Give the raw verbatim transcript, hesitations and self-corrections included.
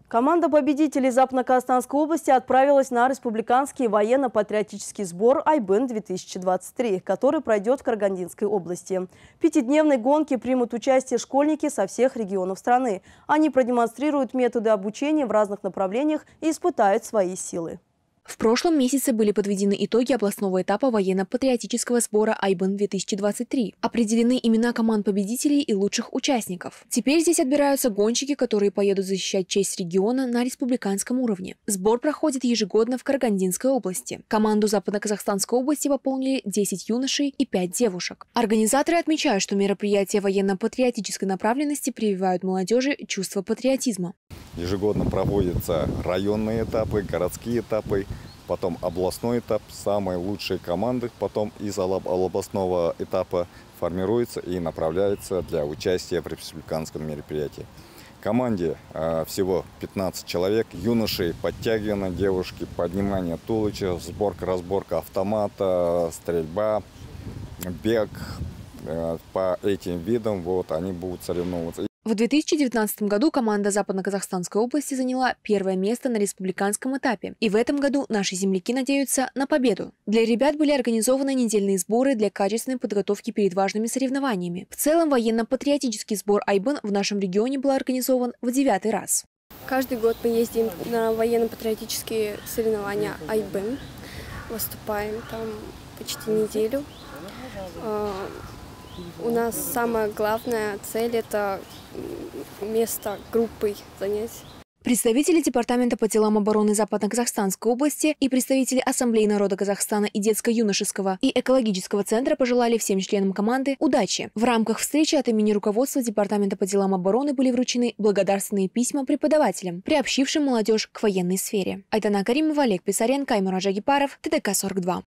Команда победителей Западно-Казахстанской области отправилась на республиканский военно-патриотический сбор «Айбын-две тысячи двадцать три», который пройдет в Карагандинской области. В пятидневной гонке примут участие школьники со всех регионов страны. Они продемонстрируют методы обучения в разных направлениях и испытают свои силы. В прошлом месяце были подведены итоги областного этапа военно-патриотического сбора «Айбын-две тысячи двадцать три». Определены имена команд победителей и лучших участников. Теперь здесь отбираются гонщики, которые поедут защищать честь региона на республиканском уровне. Сбор проходит ежегодно в Карагандинской области. Команду Западно-Казахстанской области пополнили десять юношей и пять девушек. Организаторы отмечают, что мероприятия военно-патриотической направленности прививают молодежи чувство патриотизма. Ежегодно проводятся районные этапы, городские этапы, потом областной этап. Самые лучшие команды потом из областного этапа формируются и направляются для участия в республиканском мероприятии. Команде э, всего пятнадцать человек, юноши подтягивания, девушки поднимание туловища, сборка, разборка автомата, стрельба, бег. Э, по этим видам вот, они будут соревноваться. В две тысячи девятнадцатом году команда Западно-Казахстанской области заняла первое место на республиканском этапе. И в этом году наши земляки надеются на победу. Для ребят были организованы недельные сборы для качественной подготовки перед важными соревнованиями. В целом, военно-патриотический сбор «Айбын» в нашем регионе был организован в девятый раз. Каждый год мы ездим на военно-патриотические соревнования «Айбын». Выступаем там почти неделю. У нас самая главная цель – это место группой занять. Представители Департамента по делам обороны Западно-Казахстанской области и представители Ассамблеи народа Казахстана и детско-юношеского и экологического центра пожелали всем членам команды удачи. В рамках встречи от имени руководства Департамента по делам обороны были вручены благодарственные письма преподавателям, приобщившим молодежь к военной сфере. Айтана Каримова, Олег Писаренко, Аймур Аджагипаров, ТДК сорок два.